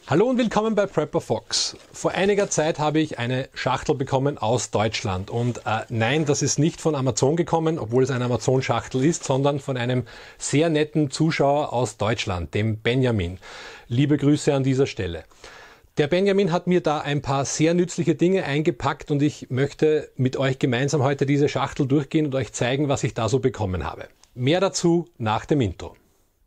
Hallo und willkommen bei Prepper Fox. Vor einiger Zeit habe ich eine Schachtel bekommen aus Deutschland und nein, das ist nicht von Amazon gekommen, obwohl es eine Amazon-Schachtel ist, sondern von einem sehr netten Zuschauer aus Deutschland, dem Benjamin. Liebe Grüße an dieser Stelle. Der Benjamin hat mir da ein paar sehr nützliche Dinge eingepackt und ich möchte mit euch gemeinsam heute diese Schachtel durchgehen und euch zeigen, was ich da so bekommen habe. Mehr dazu nach dem Intro.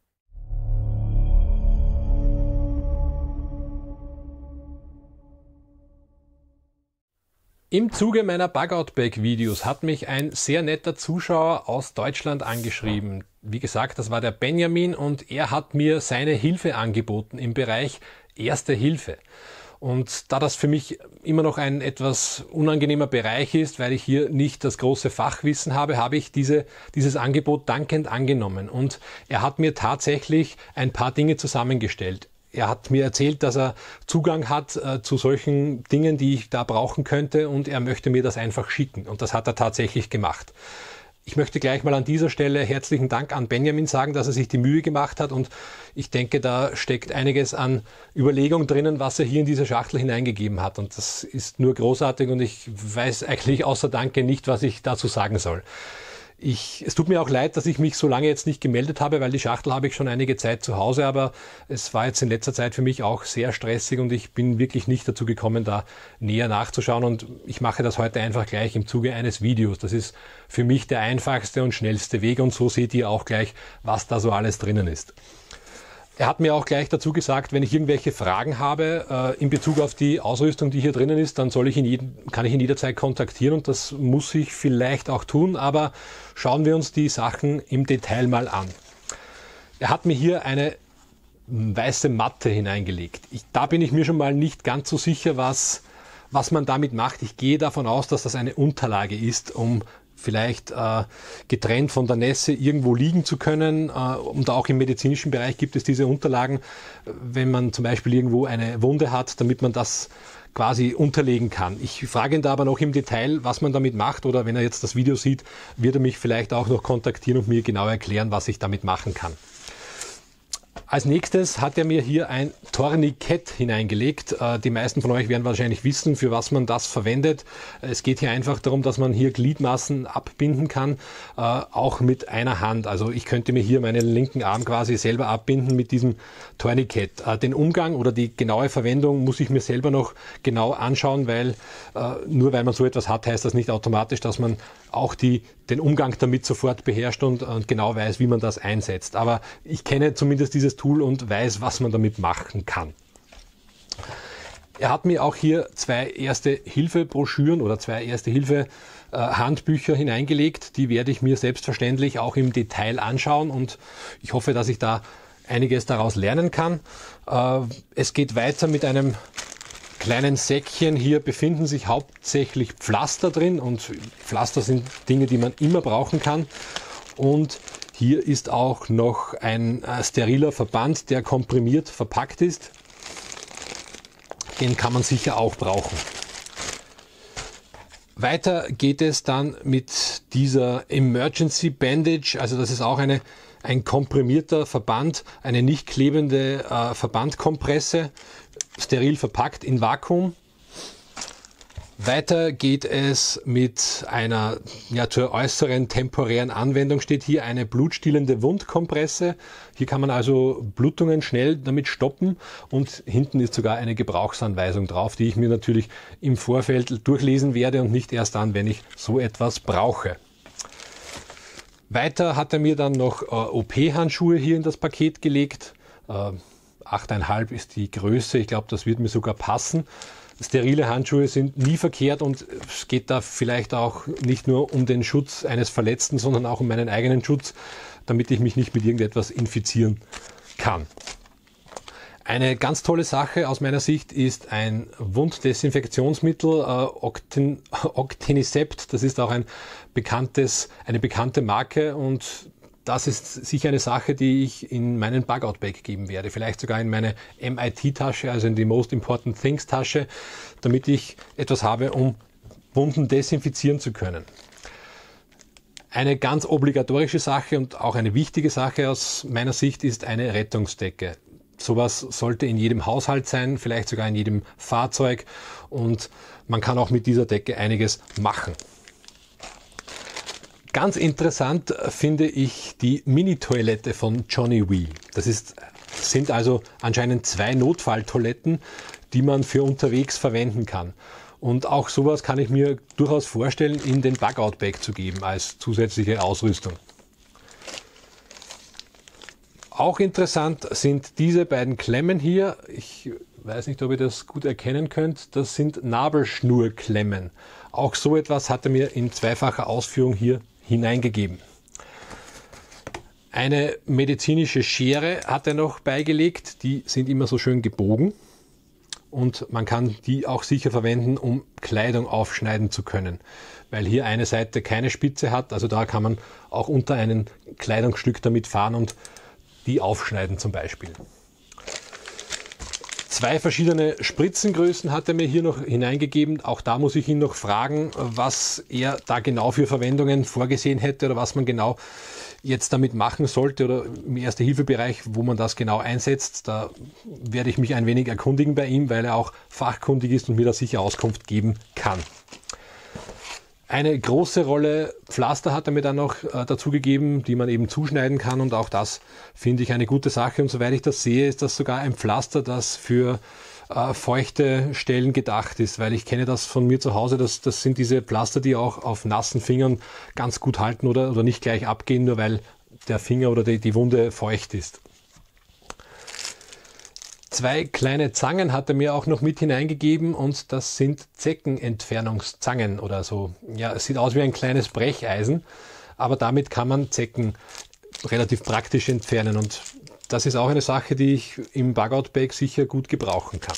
Im Zuge meiner Bug-Out-Bag-Videos hat mich ein sehr netter Zuschauer aus Deutschland angeschrieben. Wie gesagt, das war der Benjamin und er hat mir seine Hilfe angeboten im Bereich Erste Hilfe. Und da das für mich immer noch ein etwas unangenehmer Bereich ist, weil ich hier nicht das große Fachwissen habe, habe ich dieses Angebot dankend angenommen. Und er hat mir tatsächlich ein paar Dinge zusammengestellt. Er hat mir erzählt, dass er Zugang hat zu solchen Dingen, die ich da brauchen könnte und er möchte mir das einfach schicken. Und das hat er tatsächlich gemacht. Ich möchte gleich mal an dieser Stelle herzlichen Dank an Benjamin sagen, dass er sich die Mühe gemacht hat und ich denke, da steckt einiges an Überlegung drinnen, was er hier in diese Schachtel hineingegeben hat und das ist nur großartig und ich weiß eigentlich außer Danke nicht, was ich dazu sagen soll. Es tut mir auch leid, dass ich mich so lange jetzt nicht gemeldet habe, weil die Schachtel habe ich schon einige Zeit zu Hause, aber es war jetzt in letzter Zeit für mich auch sehr stressig und ich bin wirklich nicht dazu gekommen, da näher nachzuschauen und ich mache das heute einfach gleich im Zuge eines Videos. Das ist für mich der einfachste und schnellste Weg und so seht ihr auch gleich, was da so alles drinnen ist. Er hat mir auch gleich dazu gesagt, wenn ich irgendwelche Fragen habe in Bezug auf die Ausrüstung, die hier drinnen ist, dann kann ich ihn jederzeit kontaktieren und das muss ich vielleicht auch tun, aber schauen wir uns die Sachen im Detail mal an. Er hat mir hier eine weiße Matte hineingelegt. Da bin ich mir schon mal nicht ganz so sicher, was man damit macht. Ich gehe davon aus, dass das eine Unterlage ist, um vielleicht getrennt von der Nässe irgendwo liegen zu können. Und auch im medizinischen Bereich gibt es diese Unterlagen, wenn man zum Beispiel irgendwo eine Wunde hat, damit man das quasi unterlegen kann. Ich frage ihn da aber noch im Detail, was man damit macht oder wenn er jetzt das Video sieht, wird er mich vielleicht auch noch kontaktieren und mir genau erklären, was ich damit machen kann. Als nächstes hat er mir hier ein Tourniquet hineingelegt. Die meisten von euch werden wahrscheinlich wissen, für was man das verwendet. Es geht hier einfach darum, dass man hier Gliedmaßen abbinden kann, auch mit einer Hand. Also ich könnte mir hier meinen linken Arm quasi selber abbinden mit diesem Tourniquet. Den Umgang oder die genaue Verwendung muss ich mir selber noch genau anschauen, weil nur weil man so etwas hat, heißt das nicht automatisch, dass man auch den Umgang damit sofort beherrscht und genau weiß, wie man das einsetzt. Aber ich kenne zumindest dieses Tool und weiß, was man damit machen kann. Er hat mir auch hier zwei Erste-Hilfe-Broschüren oder zwei Erste-Hilfe-Handbücher hineingelegt. Die werde ich mir selbstverständlich auch im Detail anschauen und ich hoffe, dass ich da einiges daraus lernen kann. Es geht weiter mit einem kleinen Säckchen. Hier befinden sich hauptsächlich Pflaster drin und Pflaster sind Dinge, die man immer brauchen kann. Und hier ist auch noch ein steriler Verband, der komprimiert verpackt ist. Den kann man sicher auch brauchen. Weiter geht es dann mit dieser Emergency Bandage, also das ist auch ein komprimierter Verband, eine nicht klebende Verbandkompresse, steril verpackt in Vakuum. Weiter geht es mit einer, zur äußeren temporären Anwendung steht hier eine blutstillende Wundkompresse. Hier kann man also Blutungen schnell damit stoppen und hinten ist sogar eine Gebrauchsanweisung drauf, die ich mir natürlich im Vorfeld durchlesen werde und nicht erst dann, wenn ich so etwas brauche. Weiter hat er mir dann noch OP-Handschuhe hier in das Paket gelegt. 8,5 ist die Größe, ich glaube, das wird mir sogar passen. Sterile Handschuhe sind nie verkehrt und es geht da vielleicht auch nicht nur um den Schutz eines Verletzten, sondern auch um meinen eigenen Schutz, damit ich mich nicht mit irgendetwas infizieren kann. Eine ganz tolle Sache aus meiner Sicht ist ein Wunddesinfektionsmittel, Octenisept. Das ist auch eine bekannte Marke und das ist sicher eine Sache, die ich in meinen Bug-Out-Bag geben werde. Vielleicht sogar in meine MIT-Tasche, also in die Most Important Things-Tasche, damit ich etwas habe, um Wunden desinfizieren zu können. Eine ganz obligatorische Sache und auch eine wichtige Sache aus meiner Sicht ist eine Rettungsdecke. Sowas sollte in jedem Haushalt sein, vielleicht sogar in jedem Fahrzeug, und man kann auch mit dieser Decke einiges machen. Ganz interessant finde ich die Mini-Toilette von Johnny Wheel. Sind also anscheinend 2 Notfalltoiletten, die man für unterwegs verwenden kann. Und auch sowas kann ich mir durchaus vorstellen, in den Bug-Out-Bag zu geben als zusätzliche Ausrüstung. Auch interessant sind diese beiden Klemmen hier. Ich weiß nicht, ob ihr das gut erkennen könnt. Das sind Nabelschnurklemmen. Auch so etwas hat er mir in zweifacher Ausführung hier hineingegeben. Eine medizinische Schere hat er noch beigelegt. Die sind immer so schön gebogen. Und man kann die auch sicher verwenden, um Kleidung aufschneiden zu können. Weil hier eine Seite keine Spitze hat. Also da kann man auch unter ein Kleidungsstück damit fahren und die aufschneiden zum Beispiel. 2 verschiedene Spritzengrößen hat er mir hier noch hineingegeben. Auch da muss ich ihn noch fragen, was er da genau für Verwendungen vorgesehen hätte oder was man genau jetzt damit machen sollte oder im Erste-Hilfe-Bereich, wo man das genau einsetzt. Da werde ich mich ein wenig erkundigen bei ihm, weil er auch fachkundig ist und mir da sicher Auskunft geben kann. Eine große Rolle Pflaster hat er mir dann noch dazu gegeben, die man eben zuschneiden kann, und auch das finde ich eine gute Sache. Und soweit ich das sehe, ist das sogar ein Pflaster, das für feuchte Stellen gedacht ist, weil ich kenne das von mir zu Hause, das sind diese Pflaster, die auch auf nassen Fingern ganz gut halten oder nicht gleich abgehen, nur weil der Finger oder die Wunde feucht ist. 2 kleine Zangen hat er mir auch noch mit hineingegeben, und das sind Zeckenentfernungszangen oder so. Ja, es sieht aus wie ein kleines Brecheisen, aber damit kann man Zecken relativ praktisch entfernen, und das ist auch eine Sache, die ich im Bug-Out-Bag sicher gut gebrauchen kann.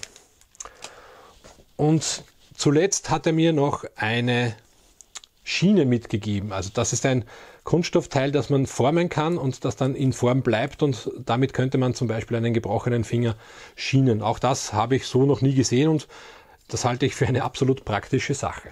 Und zuletzt hat er mir noch eine Schiene mitgegeben. Also das ist ein Kunststoffteil, das man formen kann und das dann in Form bleibt, und damit könnte man zum Beispiel einen gebrochenen Finger schienen. Auch das habe ich so noch nie gesehen, und das halte ich für eine absolut praktische Sache.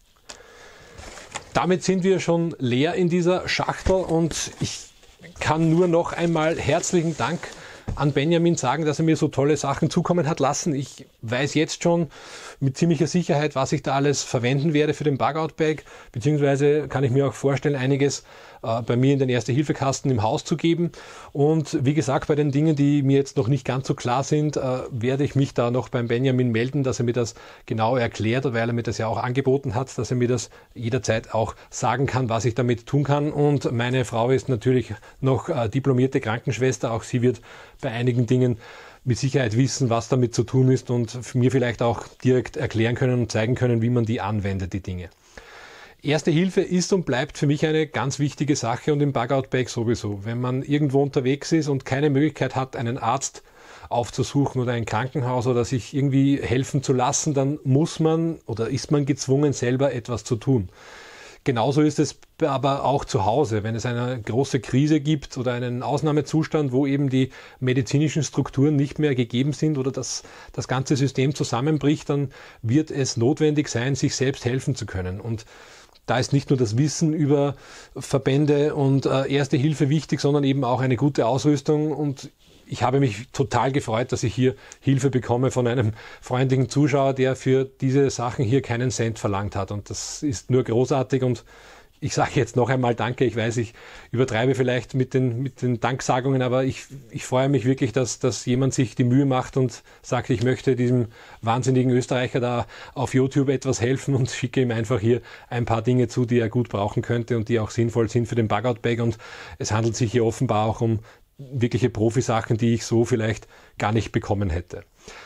Damit sind wir schon leer in dieser Schachtel, und ich kann nur noch einmal herzlichen Dank an Benjamin sagen, dass er mir so tolle Sachen zukommen hat lassen. Ich weiß jetzt schon mit ziemlicher Sicherheit, was ich da alles verwenden werde für den Bug-Out-Bag, beziehungsweise kann ich mir auch vorstellen, einiges bei mir in den Erste-Hilfe-Kasten im Haus zu geben. Und wie gesagt, bei den Dingen, die mir jetzt noch nicht ganz so klar sind, werde ich mich da noch beim Benjamin melden, dass er mir das genau erklärt, weil er mir das ja auch angeboten hat, dass er mir das jederzeit auch sagen kann, was ich damit tun kann. Und meine Frau ist natürlich noch diplomierte Krankenschwester. Auch sie wird bei einigen Dingen mit Sicherheit wissen, was damit zu tun ist, und mir vielleicht auch direkt erklären können und zeigen können, wie man die anwendet, die Dinge. Erste Hilfe ist und bleibt für mich eine ganz wichtige Sache, und im Bug-Out-Bag sowieso. Wenn man irgendwo unterwegs ist und keine Möglichkeit hat, einen Arzt aufzusuchen oder ein Krankenhaus oder sich irgendwie helfen zu lassen, dann muss man oder ist man gezwungen, selber etwas zu tun. Genauso ist es aber auch zu Hause, wenn es eine große Krise gibt oder einen Ausnahmezustand, wo eben die medizinischen Strukturen nicht mehr gegeben sind oder das ganze System zusammenbricht, dann wird es notwendig sein, sich selbst helfen zu können. Und da ist nicht nur das Wissen über Verbände und Erste Hilfe wichtig, sondern eben auch eine gute Ausrüstung. Und ich habe mich total gefreut, dass ich hier Hilfe bekomme von einem freundlichen Zuschauer, der für diese Sachen hier keinen Cent verlangt hat. Und das ist nur großartig, und ich sage jetzt noch einmal Danke. Ich weiß, ich übertreibe vielleicht mit den Danksagungen, aber ich freue mich wirklich, dass jemand sich die Mühe macht und sagt, ich möchte diesem wahnsinnigen Österreicher da auf YouTube etwas helfen, und schicke ihm einfach hier ein paar Dinge zu, die er gut brauchen könnte und die auch sinnvoll sind für den Bug-Out-Bag. Und es handelt sich hier offenbar auch um wirkliche Profisachen, die ich so vielleicht gar nicht bekommen hätte.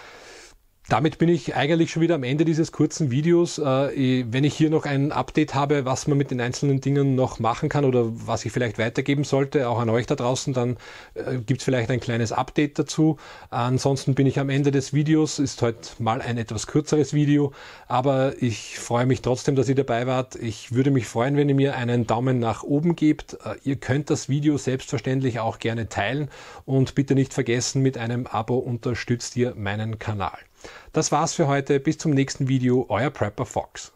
Damit bin ich eigentlich schon wieder am Ende dieses kurzen Videos. Wenn ich hier noch ein Update habe, was man mit den einzelnen Dingen noch machen kann oder was ich vielleicht weitergeben sollte, auch an euch da draußen, dann gibt es vielleicht ein kleines Update dazu. Ansonsten bin ich am Ende des Videos. Ist heute mal ein etwas kürzeres Video, aber ich freue mich trotzdem, dass ihr dabei wart. Ich würde mich freuen, wenn ihr mir einen Daumen nach oben gebt. Ihr könnt das Video selbstverständlich auch gerne teilen, und bitte nicht vergessen, mit einem Abo unterstützt ihr meinen Kanal. Das war's für heute. Bis zum nächsten Video. Euer Prepper Fox.